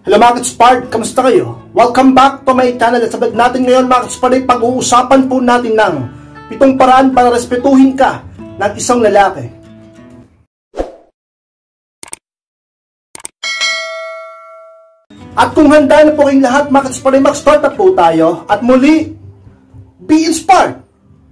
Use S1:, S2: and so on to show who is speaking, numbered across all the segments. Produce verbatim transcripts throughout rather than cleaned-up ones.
S1: Hello mga Kitspard, kamusta kayo? Welcome back to my channel. At sa vlog natin ngayon mga Kitspard ay pag-uusapan po natin ng pitong paraan para respetuhin ka ng isang lalaki. At kung handa na po kayong lahat mga Kitspard ay mag-start na po tayo. At muli, be inspired!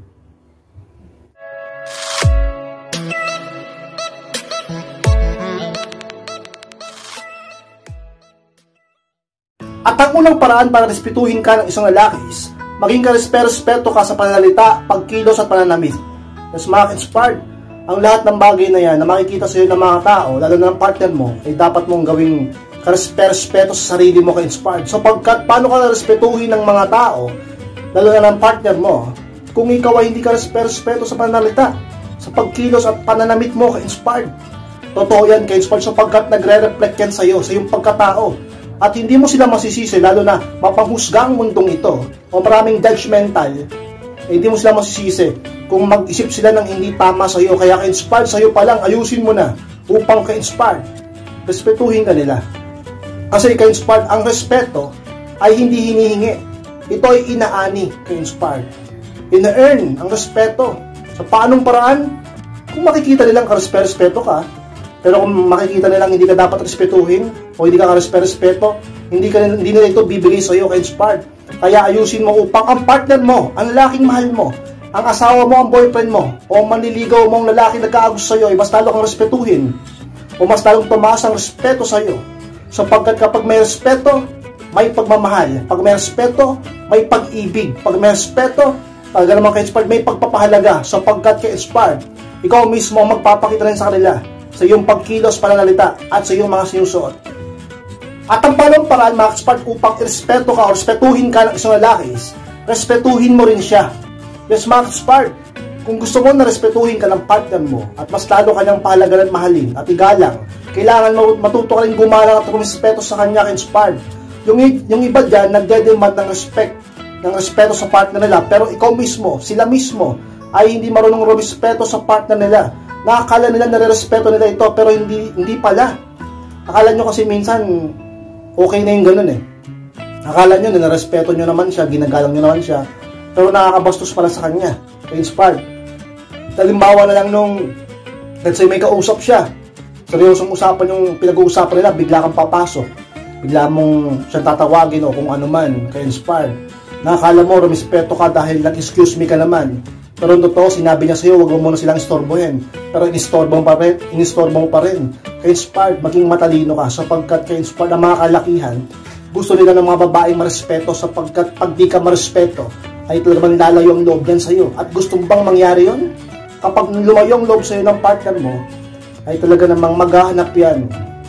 S1: At ang unang paraan para respetuhin ka ng isang lalaki is maging ka-respeto ka sa pananalita, pagkilos at pananamit. Yes, mga Kitspard, ang lahat ng bagay na yan na makikita sa iyo ng mga tao, lalo na ng partner mo, ay dapat mong gawing ka-respeto sa sarili mo, ka-inspired. So pagkat paano ka respetuhin ng mga tao, lalo na ng partner mo, kung ikaw ay hindi ka respeto sa pananalita, sa pagkilos at pananamit mo, ka-inspired. Totoo yan, ka-inspired, sapagkat nagre-reflect yan sa iyo, sa iyong pagkatao. At hindi mo sila masisisi, lalo na mapanghusga ang mundong ito o maraming judgmental, eh, hindi mo sila masisisi kung mag-isip sila ng hindi tama sa iyo. Kaya ka-inspired sa iyo pa lang, ayusin mo na upang ka-inspired. Respetuhin ka nila. Kasi ka-inspired, ang respeto ay hindi hinihingi. Ito ay inaani, ka-inspired. Ina-earn ang respeto. Sa paanong paraan? Kung makikita nilang ka-respeto ka, pero kung makikita nilang hindi ka dapat respetuhin o hindi ka ka-respeto, hindi, ka, hindi nila ito bibigay sa iyo, ka-inspired. Kaya ayusin mo upang ang partner mo, ang lalaking mahal mo, ang asawa mo, ang boyfriend mo, o manliligaw mo ang lalaki nagkaagusto sa iyo, ay mas lalo kang respetuhin o mas lalong tumaas ang respeto sa iyo. Sapagkat kapag may respeto, may pagmamahal. Pag may respeto, may pag-ibig. Pag may respeto, pag naman ka-inspired, may pagpapahalaga. Sapagkat ka-inspired, ikaw mismo ang magpapakita rin sa kanila sa iyong pagkilos, pananalita, at sa iyong mga sinusuot. At ang panong paraan, mga Kitspard, upang irespeto ka o respetuhin ka ng isang lalaki, respetuhin mo rin siya. Yes, mga Kitspard, kung gusto mo na respetuhin ka ng partner mo at mas lalo kanyang pahalagalan, mahalin at igalang, kailangan mo matuto ka rin gumalang at rumispeto sa kanya, Kitspard. Yung, yung iba dyan, nagdedemand ng respect, ng respeto sa partner nila, pero ikaw mismo, sila mismo, ay hindi marunong rumispeto sa partner nila. Nakakala nila nare-respeto nila ito, pero hindi hindi pala. Akala nyo kasi minsan okay na yung ganun eh. Akala nyo na narespeto nyo naman siya, ginagalang nyo naman siya, pero nakakabastos pala sa kanya. Inspired. Halimbawa na lang nung, let's say may kausap siya, seryosong usapan yung pinag-uusapan nila, bigla kang papasok, bigla mong siyang tatawagin o kung ano man, ka-inspired. Nakakala mo rumispeto ka dahil nag-excuse me ka naman. Pero totoo, sinabi niya sa'yo, huwag mo muna silang istorbohin. Pero inistorbo mo pa rin, inistorbo mo pa rin. Ka-inspired, maging matalino ka, sapagkat ka-inspired ang mga kalakihan, gusto nila ng mga babaeng marespeto, sapagkat pag di ka marespeto, ay talagang lalayo ang loob yan sa'yo. At gusto bang mangyari yon? Kapag lumayo ang loob sa'yo ng partner mo, ay talaga namang maghahanap yan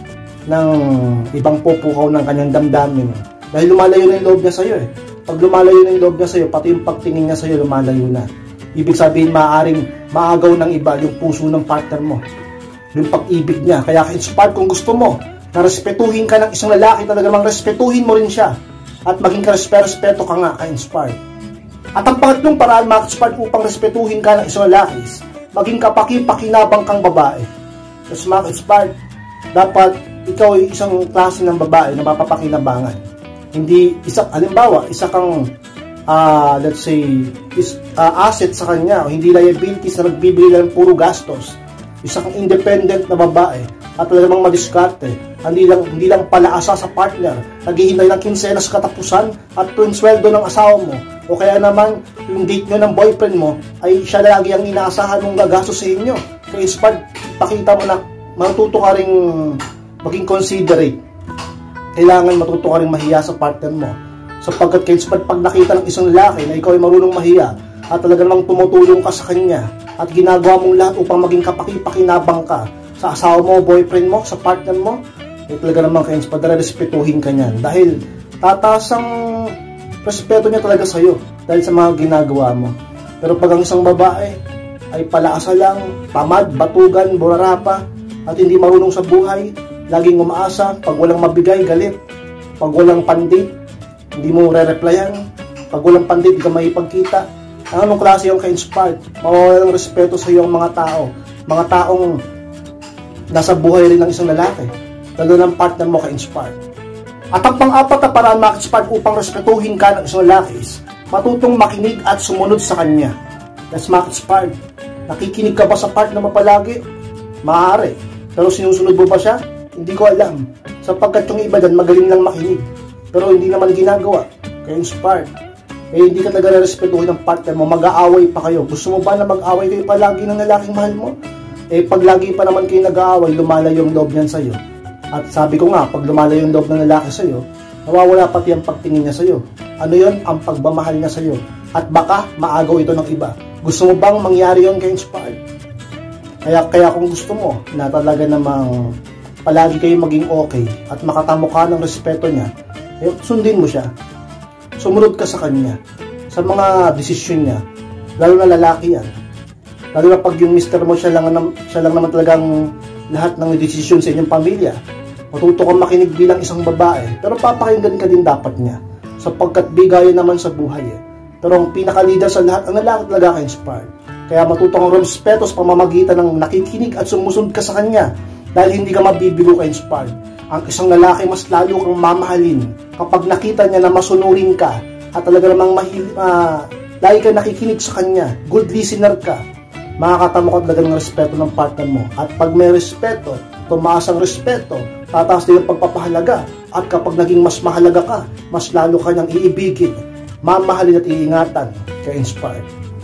S1: ng ibang pupukaw ng kanyang damdamin. Dahil lumalayo na yung loob niya sa'yo eh. Pag lumalayo na yung loob niya sa'yo, pati yung pagtingin niya sa'yo, lumalayo na. Ibig sabihin, maaaring maagaw ng iba yung puso ng partner mo, yung pag-ibig niya. Kaya ka-inspired, kung gusto mo na respetuhin ka ng isang lalaki, talaga mang respetuhin mo rin siya at maging ka-respeto ka nga, ka-inspired. At ang pangatlong paraan, mga Kitspard, upang respetuhin ka ng isang lalaki, maging kapaki-pakinabang kang babae. Yes, mga Kitspard, dapat ikaw ay isang klase ng babae na mapapakinabangan. Hindi, isa, halimbawa, isa kang Uh, let's say, is, uh, asset sa kanya, o hindi liabilities na nagbibigay lang puro gastos. Isa kang independent na babae at talagang madiskarte. Hindi lang, hindi lang palaasa sa partner, naghihintay ng kinsena sa katapusan at tuwing sweldo ng asawa mo. O kaya naman, yung date nyo ng boyfriend mo, ay siya lagi ang inaasahan mong gagastos sa inyo. Kaya Kitspard, pakita mo na matuto ka rin maging considerate. Kailangan matuto ka rin mahiya sa partner mo. Sapagkat Kitspard, pag nakita ng isang lalaki na ikaw ay marunong mahiya at talaga namang tumutulong ka sa kanya at ginagawa mong lahat upang maging kapaki-pakinabang ka sa asawa mo, boyfriend mo, sa partner mo, ay talaga namang Kitspard, respetuhin ka niyan. Dahil tataas ang respeto niya talaga sa iyo dahil sa mga ginagawa mo. Pero pag ang isang babae ay palaasa lang, tamad, batugan, burarapa, at hindi marunong sa buhay, laging umaasa, pag walang mabigay, galit, pag walang pandit, hindi mo re-replyan. Pag walang pandit, hindi ka maipagkita. Anong klase yung ka-inspired? Mawawalan ng respeto sa iyo ang mga tao. Mga taong nasa buhay rin ng isang lalaki. Lalo ng partner mo ka-inspired. At ang pang-apat na paraan, mga ka-inspired, upang respetuhin ka ng isang lalaki is matutong makinig at sumunod sa kanya. That's mga ka-inspired. Nakikinig ka ba sa partner mo palagi? Maaari. Pero sinusunod mo ba siya? Hindi ko alam. Sapagkat yung iba dyan magaling lang makinig. Pero hindi naman ginagawa. Kaya inspired. Eh hindi ka talaga respetuhin ng partner mo. Mag-aaway pa kayo. Gusto mo ba na mag-aaway kayo palagi ng lalaking mahal mo? Eh pag lagi pa naman kayo nag-aaway, lumalayo yung loob niyan sa'yo. At sabi ko nga, pag lumalayo yung loob ng lalaki sa'yo, nawawala pati ang pagtingin niya sa'yo. Ano yun? Ang pagmamahal niya sa'yo. At baka maagaw ito ng iba. Gusto mo bang mangyari yun kay inspired? Kaya, kaya kung gusto mo na talaga namang palagi kayo maging okay at makatamo ka ng respeto niya, eh, sundin mo siya. Sumunod ka sa kanya. Sa mga desisyon niya. Lalo na lalaki yan. Lalo na pag yung mister mo, siya lang, siya lang naman talagang lahat ng desisyon sa inyong pamilya. Matuto kang makinig bilang isang babae, pero papakinggan ka din dapat niya, sapagkat bigayan naman sa buhay eh. Pero ang pinaka-leader sa lahat, ang lalaki talaga ka-inspired. Kaya matuto kang respeto sa pamamagitan ng nakikinig at sumusunod ka sa kanya, dahil hindi ka mabibigo ka-inspired. Ang isang lalaki mas lalo kang mamahalin kapag nakita niya na masunurin ka at talaga namang mahil, uh, lagi ka nakikinig sa kanya, good listener ka, makakatamo ka talaga ng respeto ng partner mo. At pag may respeto, tumaas ang respeto, tataas din ang pagpapahalaga. At kapag naging mas mahalaga ka, mas lalo ka niyang iibigin, mamahalin at iingatan, kaya inspired.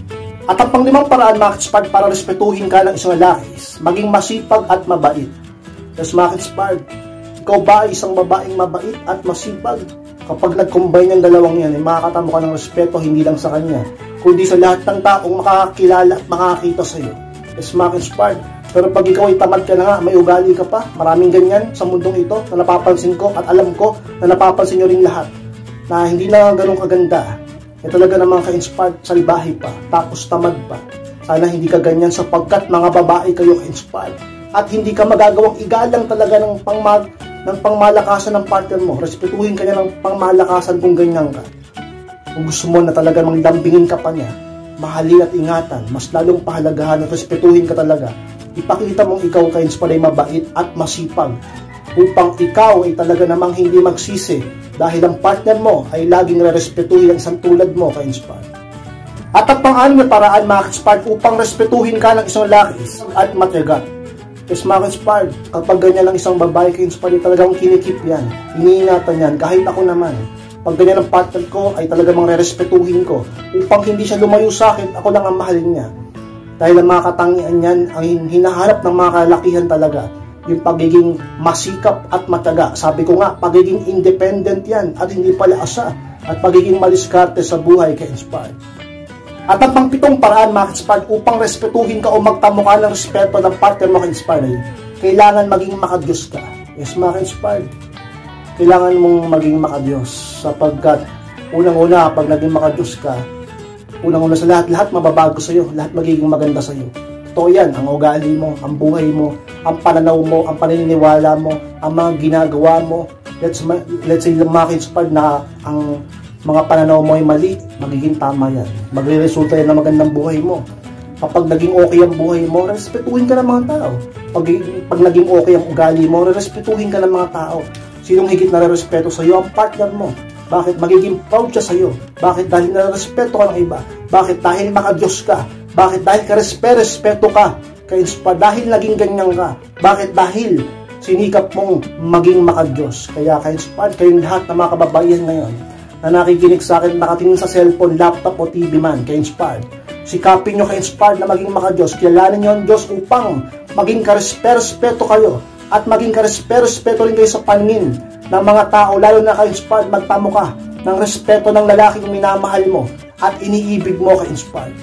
S1: At ang panglimang paraan, mga ka-inspired, para respetuhin ka ng isang lalaki, maging masipag at mabait. Yes, mga ka-inspired, ikaw ba ay isang babaeng mabait at masipag? Kapag nag-combine yung dalawang yan, ay makakatamo ka ng respeto hindi lang sa kanya, kundi sa lahat ng taong makakakilala at makakakita sa iyo. Yes, mga ka-inspired. Pero pag ikaw ay tamad ka na nga, may ugali ka pa, maraming ganyan sa mundong ito na napapansin ko at alam ko na napapansin nyo rin lahat, na hindi na ganun kaganda. Eh talaga namang ka-inspired, salbahe pa, tapos tamad pa. Sana hindi ka ganyan sapagkat mga babae kayo ka-inspired. At hindi ka magagawang igalang talaga ng, pangmag, ng pangmalakasan ng partner mo. Respetuhin ka niya ng pangmalakasan kung ganyan ka. Kung gusto mo na talaga mang lambingin ka pa niya, mahalin at ingatan, mas lalong pahalagahan at respetuhin ka talaga. Ipakita mong ikaw ka-inspired ay mabait at masipag upang ikaw ay talaga namang hindi magsisi dahil ang partner mo ay laging re-respetuhin ang isang tulad mo ka-inspired. At ang pang-anim na paraan, mga ka-inspired, upang respetuhin ka ng isang lalaki at matyaga. Yes, mga ka-inspired, kapag ganyan lang isang babae ka-inspired, talagang kinikip yan, iniingatan yan, kahit ako naman. Pag ganyan ang partner ko, ay talagang re-respetuhin ko upang hindi siya lumayo sa akin, ako lang ang mahalin niya. Dahil ang mga katangian yan, ang hinaharap ng mga kalakihan talaga, yung pagiging masikap at mataga. Sabi ko nga, pagiging independent yan at hindi pala asa, at pagiging maliskarte sa buhay ka-inspired. At ang pangpitong paraan, mga ka-inspired, upang respetuhin ka o magtamo ka ng respeto ng partner mo ka-inspired, kailangan maging makadiyos ka. Yes, mga ka-inspired, kailangan mong maging makadiyos, sapagkat unang-una, pag naging makadiyos ka, unang-una sa lahat, lahat mababago sa iyo, lahat magiging maganda sa iyo. Totoo yan, ang ugali mo, ang buhay mo, ang pananaw mo, ang paniniwala mo, ang mga ginagawa mo. Let's, let's say, mga ka-inspired na ang mga pananaw mo ay mali, magiging tama yan. Magre-resulta yan na magandang buhay mo. Kapag naging okay ang buhay mo, respetuhin ka ng mga tao. Pag, pag naging okay ang ugali mo, respetuhin ka ng mga tao. Sinong higit na respeto sa iyo? Ang partner mo. Bakit? Magiging proud siya sa iyo. Bakit? Dahil na-respeto ka ng iba. Bakit? Dahil makadiyos ka. Bakit? Dahil ka-respeto ka. Kaya dahil naging ganyan ka. Bakit? Dahil sinikap mong maging makadiyos. Kaya ka-inspired kayong lahat na mga kababaihan ngayon na nakikinig sa akin, nakatingin sa cellphone, laptop o T V man, ka-inspired. Sikapin nyo ka-inspired na maging makadiyos. Kilalanin nyo ang Diyos upang maging ka-respeto kayo. At maging ka-respeto rin kayo sa paningin ng mga tao, lalo na ka-inspired, magtamo ka ng respeto ng lalaking minamahal mo at iniibig mo ka-inspired.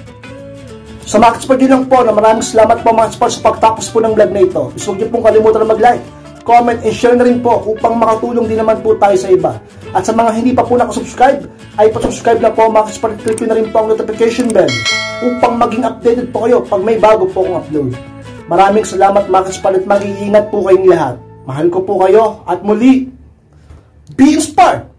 S1: Sa mga ka-inspired, yun lang po, na maraming salamat po mga ka-inspired sa pagtapos po ng vlog na ito. Gusto nyo pong kalimutan na mag-like, comment, and share na rin po upang makatulong din naman po tayo sa iba. At sa mga hindi pa po nakasubscribe, ay pa-subscribe na po mga ka-inspired, click na rin po ang notification bell upang maging updated po kayo pag may bago po akong upload. Maraming salamat mga ka-inspired at mag-iingat po kayong lahat. Mahal ko po kayo at muli, be inspired!